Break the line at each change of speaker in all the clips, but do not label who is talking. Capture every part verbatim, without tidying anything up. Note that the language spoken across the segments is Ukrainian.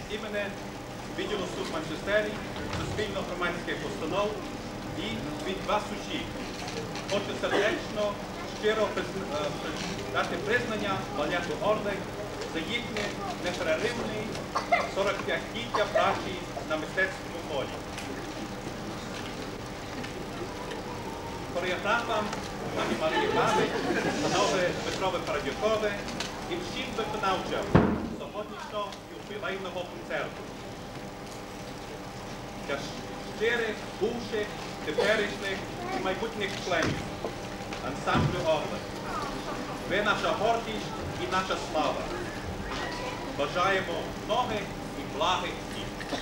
імені відділу суд Манчестері, суспільно-громадських установ і від вас усіх. Хочу сердечно, щиро дати признання балету Орлик за їхнє неперервне сорок п'ятиліття праці на мистецькому полі. Хореографам пані Марії Бабик, панове Петрове Парадюкове і всім виконавцям сьогоднішнього ювілейного концерту. Для щирих, бувших, теперішніх і майбутніх членів ансамблю Орлик. Ви наша гордість і наша слава. Бажаємо многих і благих днів.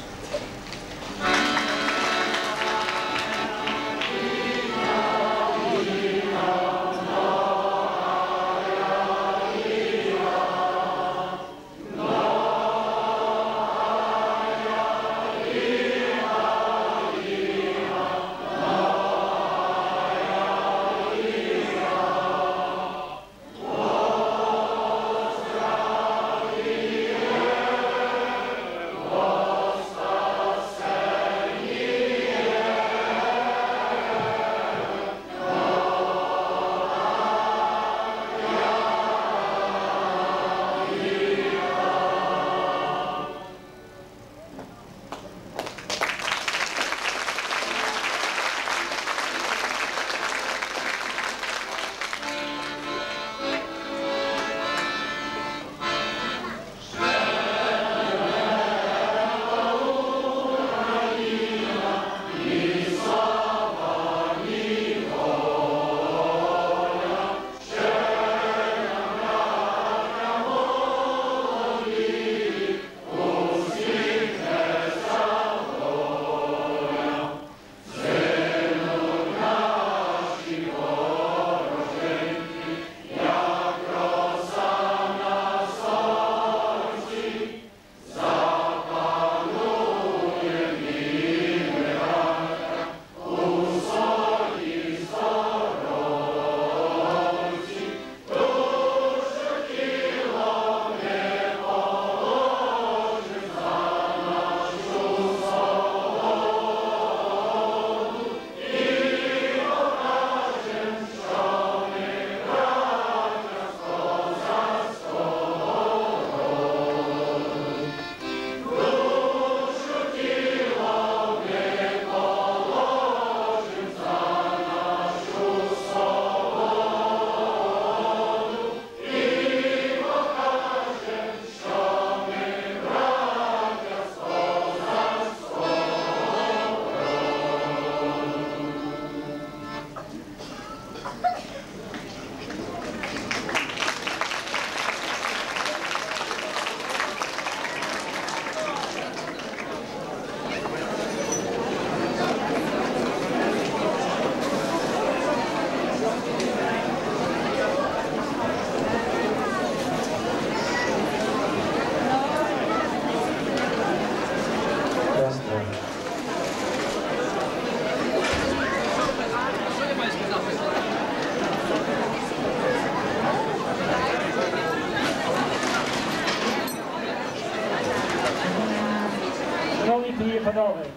Панове,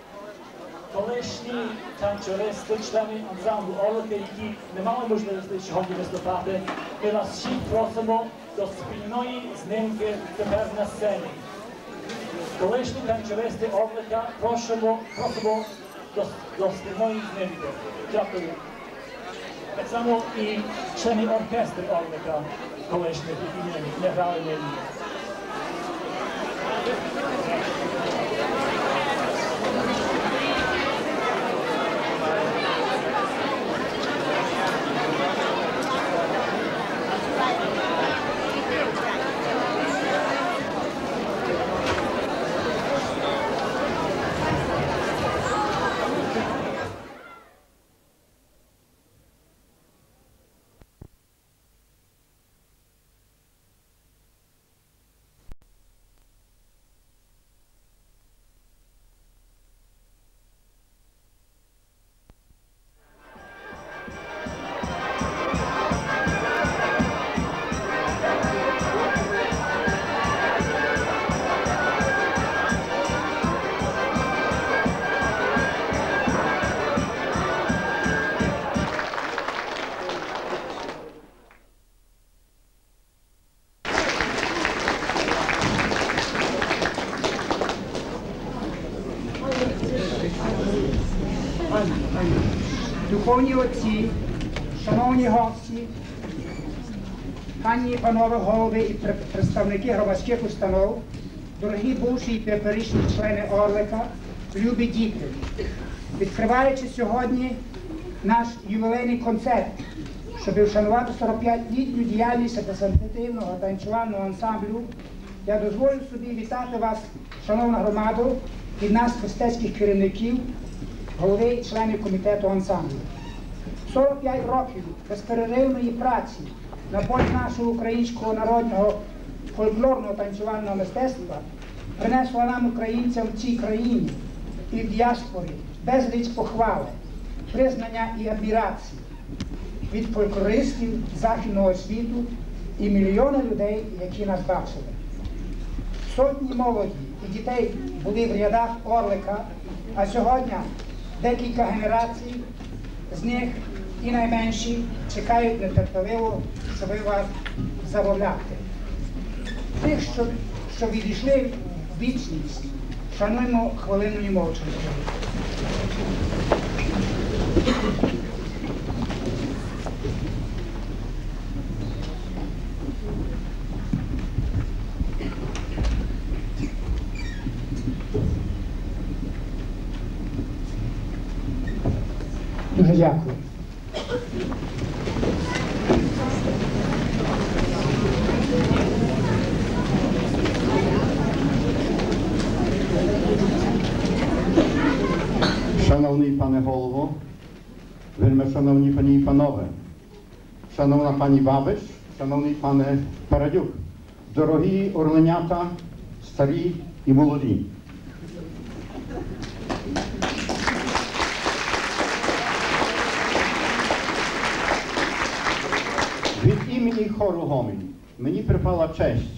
колишні танцюристи, члени ансамблю Орлика, які не мали можливості сьогодні виступати, ми вас всіх просимо до спільної знимки тепер на сцені. Колишні танцюристи Орлика, просимо, просимо до, до спільної знимки. Дякую. Так само і члени оркестру Орлика, колишніх, які не, не грали нині.
духовні отці, шановні гості, пані і панове голови і представники громадських установ, дорогі бувші і теперішні члени Орлика, любі діти. Відкриваючи сьогодні наш ювілейний концерт, щоб вшанувати сорокап'ятилітню діяльність репрезентативного танцювального ансамблю, я дозволю собі вітати вас, шановна громаду, від нас, мистецьких керівників, голови і членів комітету ансамблю. сорок п'ять років безперервної праці на полі нашого українського народного фольклорного танцювального мистецтва принесла нам, українцям, в цій країні і в діаспорі безліч похвали, признання і адмірації від фольклористів західного світу і мільйони людей, які нас бачили. Сотні молоді і дітей були в рядах Орлика, а сьогодні декілька генерацій з них і найменші чекають нетерпеливо, щоб вас замовляти. Тих, що, що відійшли в вічність, шануємо хвилиною мовчанки. Дуже дякую.
Szanowny Panie Голово, вельми шановні пані і панове, шановна пані Бабиш, шановний пане Парадюк, дорогі орленята, старі і молоді. Від імені хору Гомін мені припала честь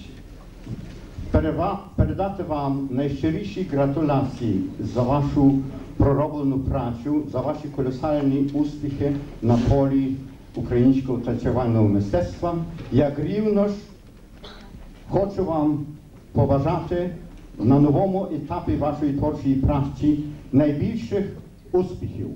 передати вам найщиріші гратуляції за вашу пророблену працю, за ваші колосальні успіхи на полі українського танцювального мистецтва. Як рівно ж хочу вам побажати на новому етапі вашої творчої праці найбільших успіхів.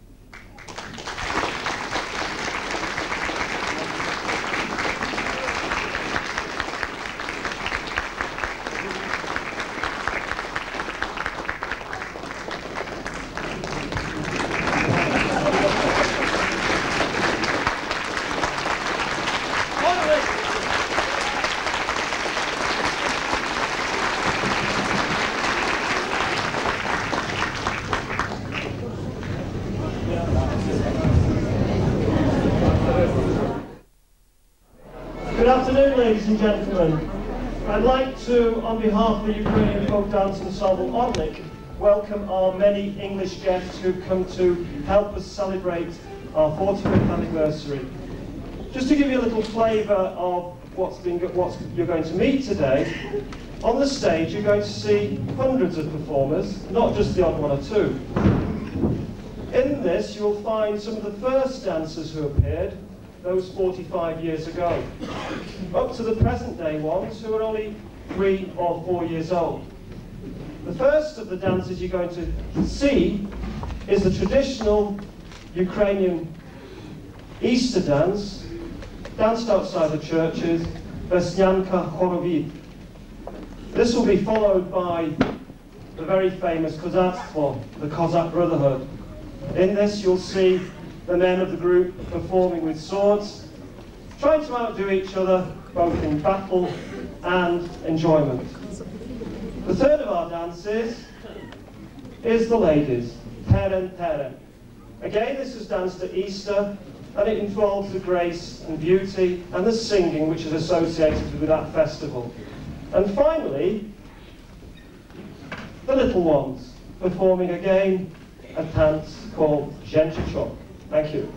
Good afternoon, ladies and gentlemen. I'd like to, on behalf of the Ukrainian Folk Dance Ensemble Orlik, welcome our many English guests who've come to help us celebrate our forty-fifth anniversary. Just to give you a little flavour of what's been, what you're going to meet today, on the stage you're going to see hundreds of performers, not just the odd one or two. In this you'll find some of the first dancers who appeared, those forty-five years ago, up to the present day ones who are only three or four years old. The first of the dances you're going to see is the traditional Ukrainian Easter dance, danced outside the churches, Vesnyanka Horovit. This will be followed by the very famous Kozatstvo, the Cossack Brotherhood. In this you'll see the men of the group performing with swords, trying to outdo each other both in battle and enjoyment. The third of our dances is the ladies, Teren Teren. Again, this is danced at Easter, and it involves the grace and beauty and the singing which is associated with that festival. And finally, the little ones, performing again a dance called Zhenchichok. Thank you.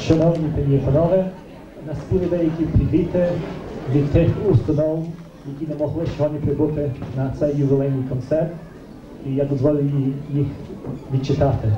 Шановні пані і панове, нас були деякі привіти від тих установ, які не могли сьогодні прибути на цей ювілейний концерт, і я дозволю їх відчитати.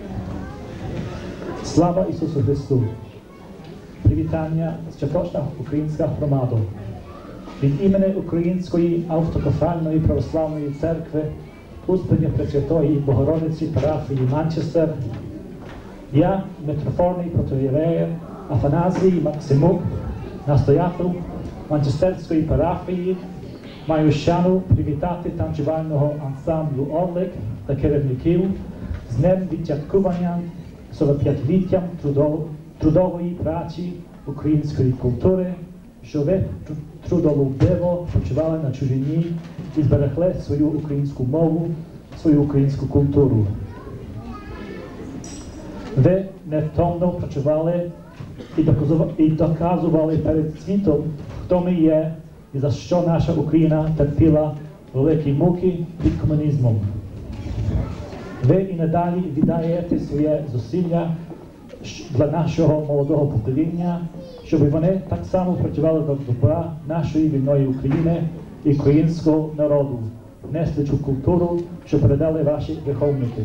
Слава Ісусу Христу! Привітання Святочна Українська громада. Від імені Української автокефальної православної церкви Успення Пресвятої Богородиці парафії Манчестер, я, митрофорний протоієрей Афаназій Максимук, настоятель Манчестерської парафії, маю шану привітати танцювального ансамблю «Орлик» та керівників з днем відсвяткування сорок п'ятиліттям трудової праці української культури, що ви трудолюбиво почували на чужині і зберегли свою українську мову, свою українську культуру. Ви невтомно працювали і доказували перед світом, хто ми є і за що наша Україна терпіла великі муки від комунізму. Ви і надалі віддаєте своє зусилля для нашого молодого покоління, щоб вони так само працювали до добра нашої вільної України і українського народу, несли цю культуру, що передали ваші виховники.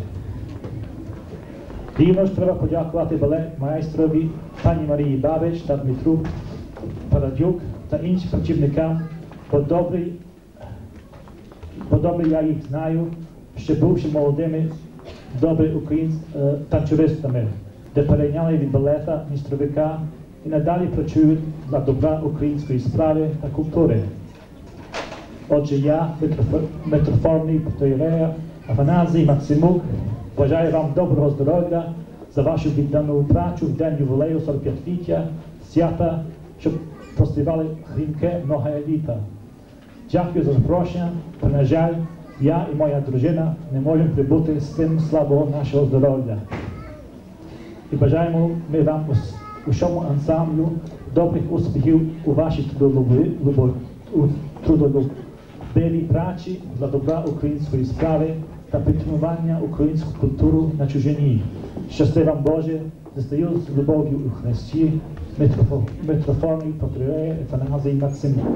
Рівно ж треба подякувати балет-майстрові пані Марії Бабич та Дмитру Парадюк та іншим працівникам, бо добре, бо добре я їх знаю, ще бувши молодими, добре українськими танцюристами, де перейняли від балета майстровика і надалі працюють для добра української справи та культури. Отже, я, митрофорний протоієрей Афаназій Максимук, бажаю вам доброго здоров'я за вашу віддану працю в день ювілею сорок п'ятиліття свята, щоб проспівали хрінке много літа. Дякую за запрошення, та, на жаль, я і моя дружина не можемо прибути з тим слабого нашого здоров'я. І бажаємо ми вам усьому ансамблю добрих успіхів у вашій трудолюбивій праці для добра української справи та підтримування української культури на чужині. Щасти вам, Боже, застаю з любов'ю у Христі, митрофорний протоієрей Афаназій Максимук.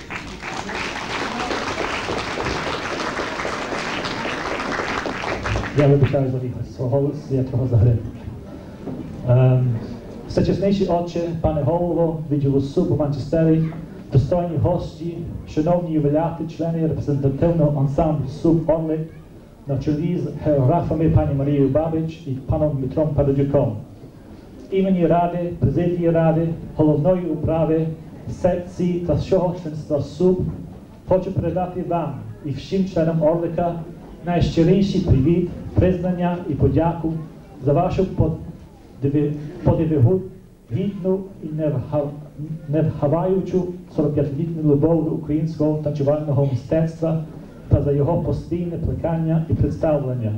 Я вибачаю за свій голос, я трохи загрив. Um, Всечесніший Отче, пане голово, відділу СУП у Манчестері, достойні гості, шановні ювіляти, члени репрезентативного ансамблю СУП «Орлик», на чолі з хореографами пані Марією Бабич і паном Дмитром Парадюком. Імені Ради, президії Ради, головної управи, секції та всього членства СУП хочу передати вам і всім членам «Орлика» найщиріший привіт, признання і подяку за вашу подивігу, гідну і невхаваючу сорок п'ятилітню любов до українського танцювального мистецтва та за його постійне плекання і представлення.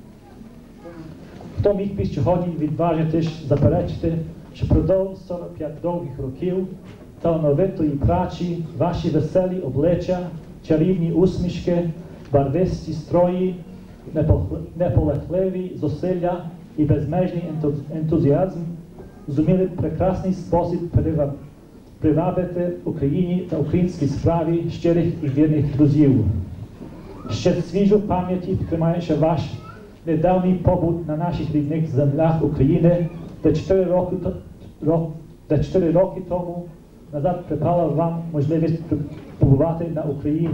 Хто міг би сьогодні відважитись заперечити, що продовж сорок п'ять довгих років талановитої праці ваші веселі обличчя, чарівні усмішки, барвисті строї, неполегливі зусилля і безмежний ентузіазм зуміли прекрасний спосіб привабити Україні та українській справі щирих і вірних друзів. Ще свіжу пам'яті тримаючи ваш недавній побут на наших рідних землях України, де чотири роки, де чотири роки тому назад припала вам можливість побувати на Україні.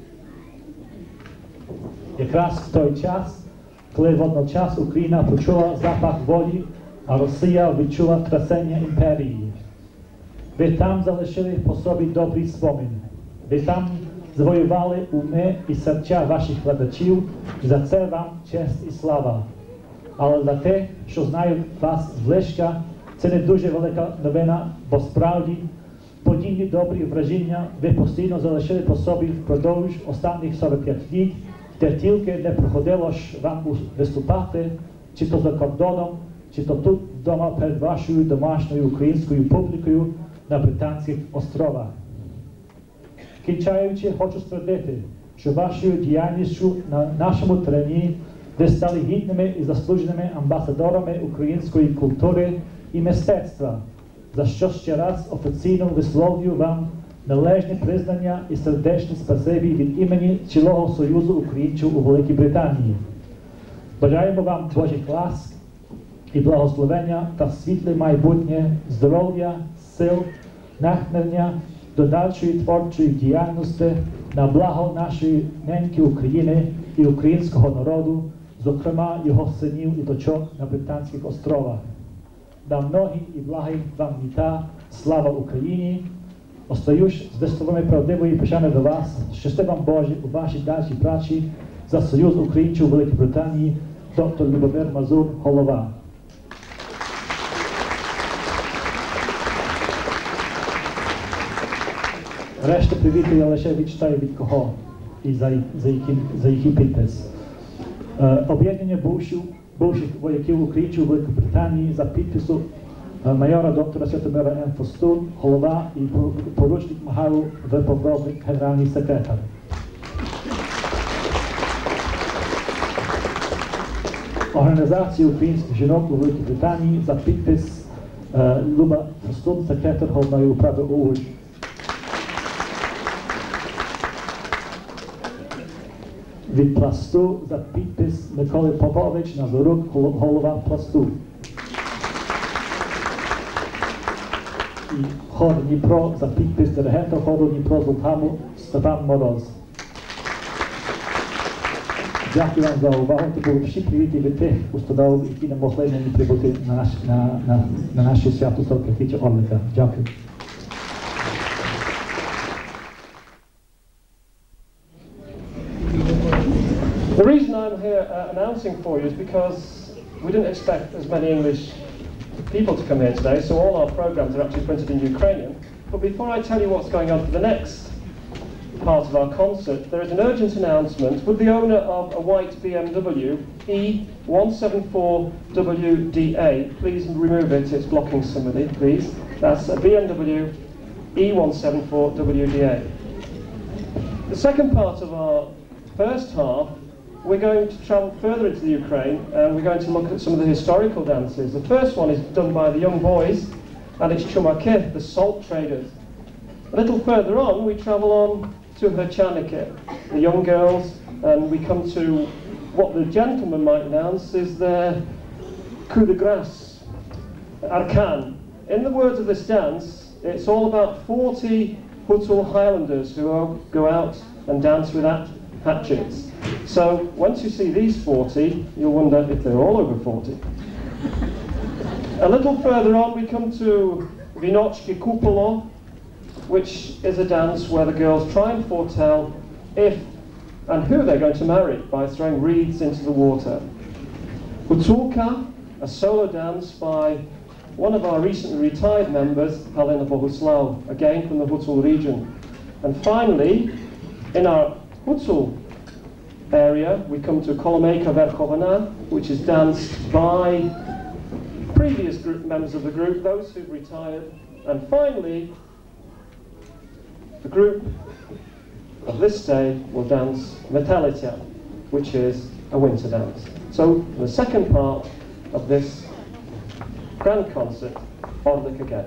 Якраз в той час, коли водночас Україна почула запах волі, а Росія відчула трясення імперії. Ви там залишили по собі добрий спомин. Ви там завоювали уми і серця ваших глядачів, і за це вам честь і слава. Але для тих, що знають вас зблизька, це не дуже велика новина, бо справді подібні добрі враження ви постійно залишили по собі впродовж останніх сорок п'ять літ, де тільки не приходилось вам виступати, чи то за кордоном, чи то тут вдома перед вашою домашньою українською публікою на Британських островах. Кінчаючи, хочу ствердити, що вашою діяльністю на нашому терені ви стали гідними і заслуженими амбасадорами української культури і мистецтва, за що ще раз офіційно висловлюю вам належне признання і сердечне спасибі від імені цілого Союзу українців у Великій Британії. Бажаємо вам Божих ласк і благословення та світле майбутнє, здоров'я, сил, натхнення до дальшої творчої діяльності на благо нашої неньки України і українського народу, зокрема його синів і дочок на Британських островах. На многі і благі вам літа, слава Україні! Остаюсь з висловами правдивої пошани до вас, щасти вам Боже у вашій дальшій праці за Союз українців у Великій Британії, доктор Любомир Мазур, голова. Решта привіту я лише відчитаю від кого і за, за, який, за який підпис. Е, об'єднання бувших, бувших вояків українців у Великій Британії за підпису е, майора доктора Святомира М. Фостун, голова і поручник Михайло В. Повровник, генеральний секретар. Організація українських жінок у Великій Британії за підпис е, Люба Фостун, секретар головної управи ОУН. Від Пласту за підпис Миколи Попович Назарук, голова Пласту. І хор Дніпро за підпис диригента хору Дніпро з Лукаму Степан Мороз. Дякую вам за увагу. Це були всі привіти від тих установ, які не могли нині прибути на, наш, на, на, на наше свято сорокаліття Орлика. Дякую.
The reason I'm here uh, announcing for you is because we didn't expect as many English people to come here today, so all our programs are actually printed in Ukrainian. But before I tell you what's going on for the next part of our concert, there is an urgent announcement. Would the owner of a white B M W E one seven four W D A please remove it, it's blocking somebody, please. That's a B M W E one seven four W D A. The second part of our first half, we're going to travel further into the Ukraine and we're going to look at some of the historical dances. The first one is done by the young boys, and it's Chumake, the salt traders. A little further on, we travel on to Herchanike, the young girls, and we come to what the gentlemen might announce is their coup de grace, Arkan. In the words of this dance, it's all about forty Hutul Highlanders who go out and dance with hatchets. So once you see these forty, you'll wonder if they're all over forty. A little further on, we come to Vinochki Kupolo, which is a dance where the girls try and foretell if and who they're going to marry by throwing reeds into the water. Hutulka, a solo dance by one of our recently retired members, Halina Bohuslav, again from the Hutul region. And finally, in our Hutul area, we come to Kolomeka Verkhovana, which is danced by previous group members of the group, those who've retired. And finally, the group of this day will dance Metalitia, which is a winter dance. So the second part of this grand concert, Orlik again.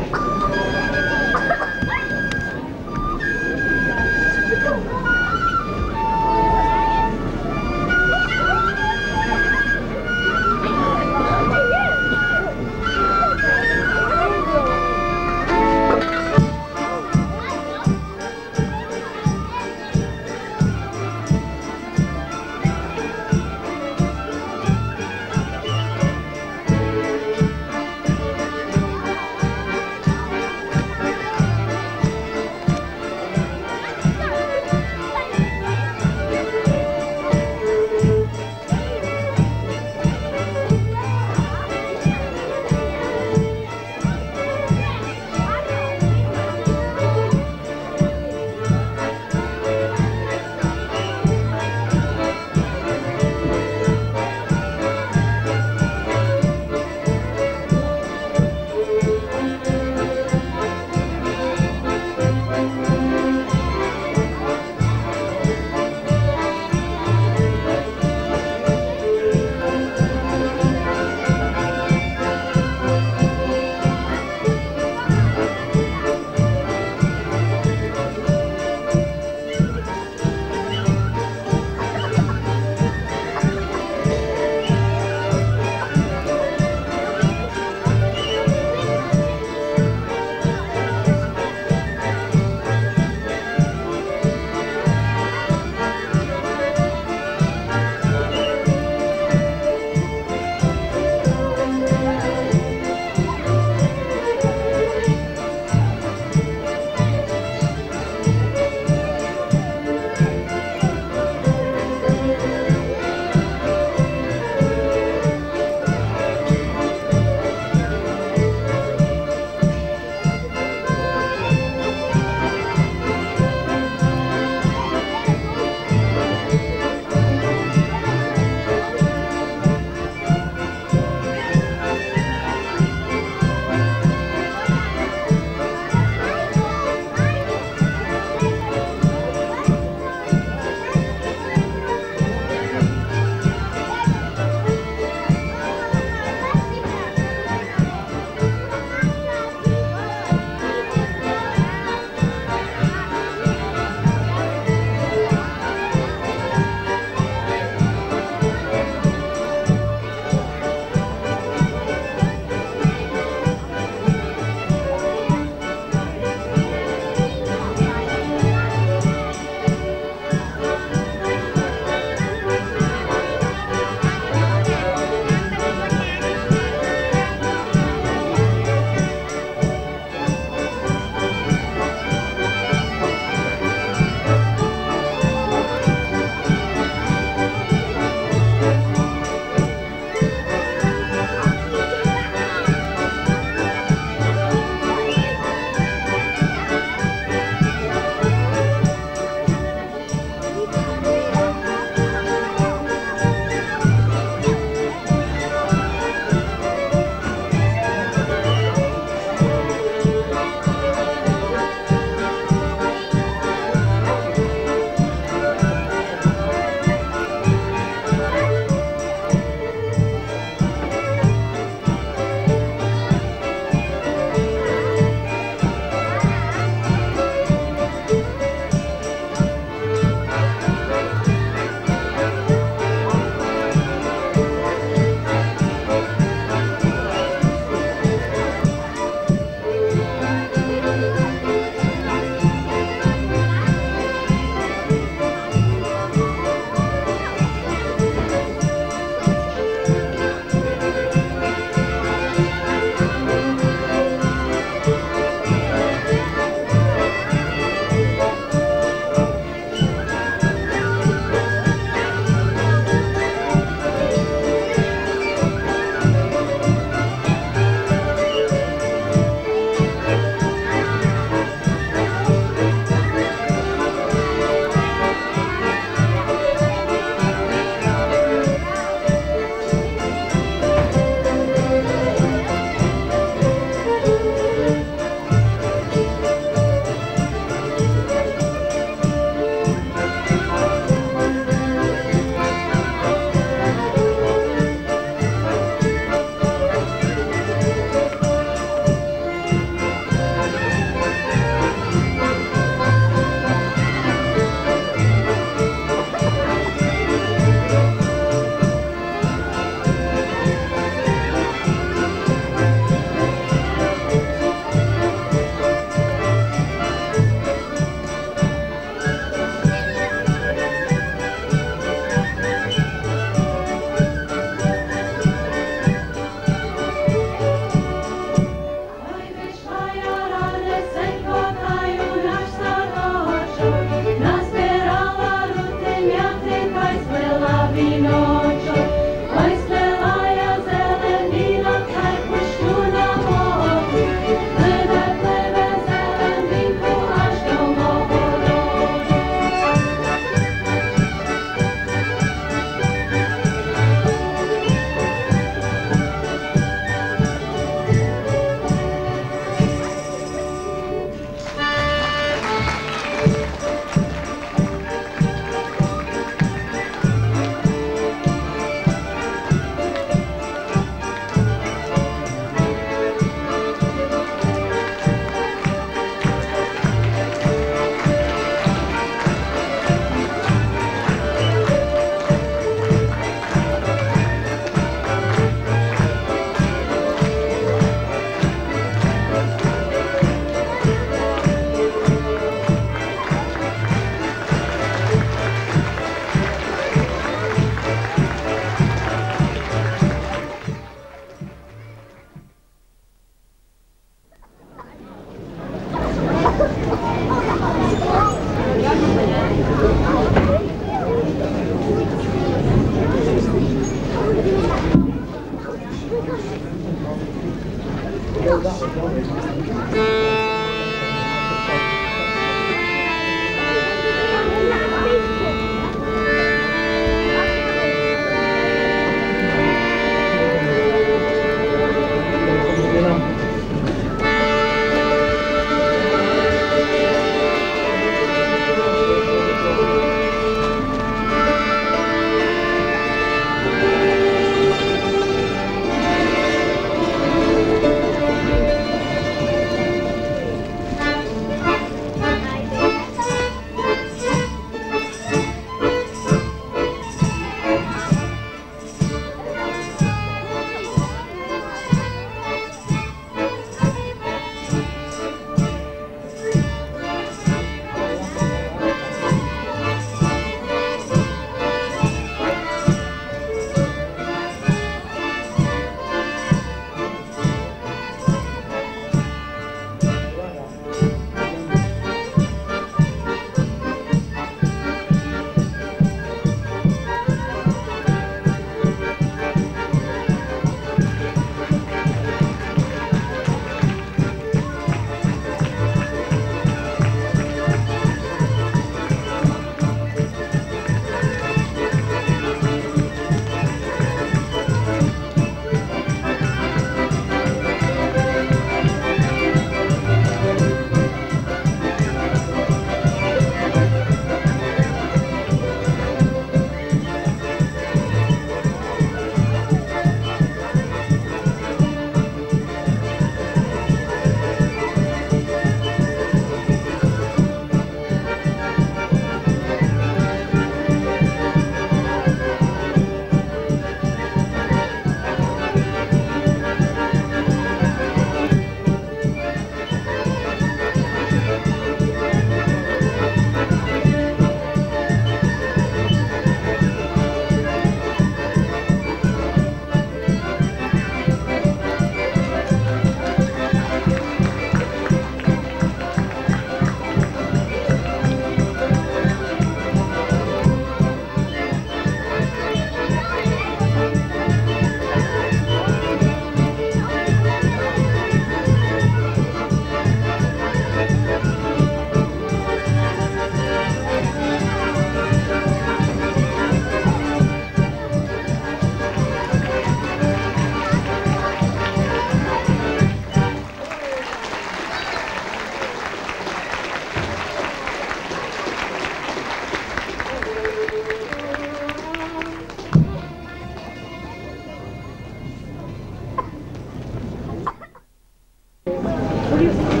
What do you think?